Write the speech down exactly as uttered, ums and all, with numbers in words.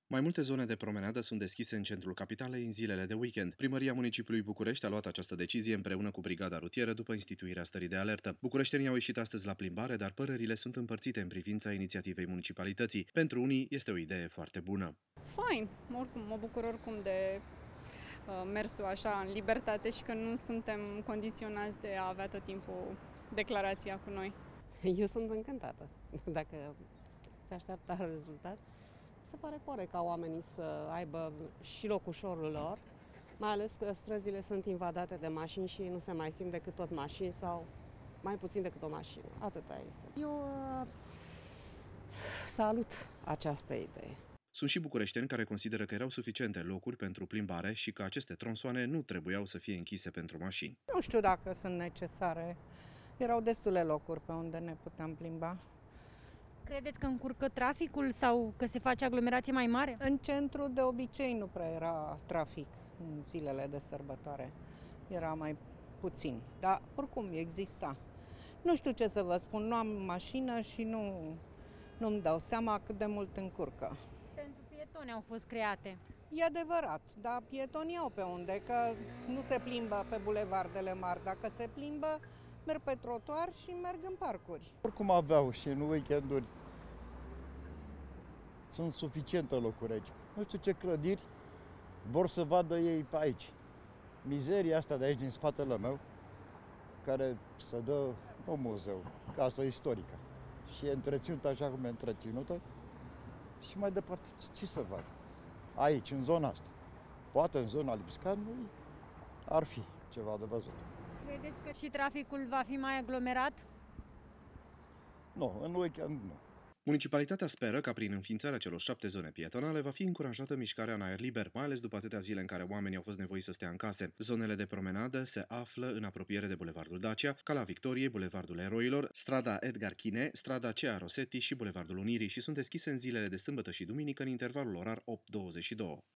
Mai multe zone de promenadă sunt deschise în centrul capitalei în zilele de weekend. Primăria Municipiului București a luat această decizie împreună cu Brigada Rutieră după instituirea stării de alertă. Bucureștenii au ieșit astăzi la plimbare, dar părerile sunt împărțite în privința inițiativei municipalității. Pentru unii este o idee foarte bună. Fain, oricum, mă bucur oricum de uh, mersul așa în libertate și că nu suntem condiționați de a avea tot timpul declarația cu noi. Eu sunt încântată. Dacă se așteaptă la rezultat, se pare corect ca oamenii să aibă și locușorul lor, mai ales că străzile sunt invadate de mașini și nu se mai simt decât tot mașini sau mai puțin decât o mașină. Atâta este. Eu uh, salut această idee. Sunt și bucureșteni care consideră că erau suficiente locuri pentru plimbare și că aceste tronsoane nu trebuiau să fie închise pentru mașini. Nu știu dacă sunt necesare. Erau destule locuri pe unde ne puteam plimba. Credeți că încurcă traficul sau că se face aglomerație mai mare? În centru de obicei nu prea era trafic în zilele de sărbătoare. Era mai puțin, dar oricum exista. Nu știu ce să vă spun, nu am mașină și nu, nu-mi dau seama cât de mult încurcă. Pentru pietoni au fost create. E adevărat, dar pietonii au pe unde, că nu se plimbă pe bulevardele mari. Dacă se plimbă, merg pe trotuar și merg în parcuri. Oricum aveau și în weekenduri sunt suficiente locuri aici. Nu știu ce clădiri vor să vadă ei pe aici. Mizeria asta de aici din spatele meu, care se dă un muzeu, casă istorică. Și e întreținută așa cum e întreținută. Și mai departe, ce să vad? Aici, în zona asta. Poate în zona Lipscanului ar fi ceva de văzut. Credeți că și traficul va fi mai aglomerat? Nu, în weekend nu. Municipalitatea speră ca prin înființarea celor șapte zone pietonale va fi încurajată mișcarea în aer liber, mai ales după atâtea zile în care oamenii au fost nevoiți să stea în case. Zonele de promenadă se află în apropiere de Bulevardul Dacia, Calea Victoriei, Bulevardul Eroilor, strada Edgar Chine, strada Cea Rosetti și Bulevardul Unirii și sunt deschise în zilele de sâmbătă și duminică în intervalul orar opt douăzeci și doi.